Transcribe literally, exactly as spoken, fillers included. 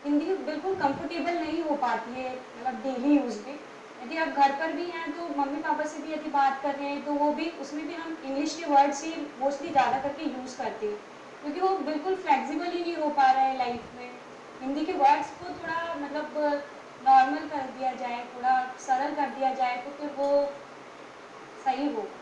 हिंदी बिल्कुल कंफर्टेबल नहीं हो पाती है, मतलब डेली यूज़ में। यदि आप घर पर भी हैं तो मम्मी पापा से भी यदि बात कर रहे हैं तो वो भी, उसमें भी हम इंग्लिश के वर्ड्स ही मोस्टली ज़्यादा करके यूज़ करते हैं, क्योंकि वो बिल्कुल फ्लेक्सिबल ही नहीं हो पा रहा है लाइफ में। हिंदी के वर्ड्स को थोड़ा मतलब नॉर्मल कर दिया जाए, थोड़ा सरल कर दिया जाए तो फिर वो सही हो।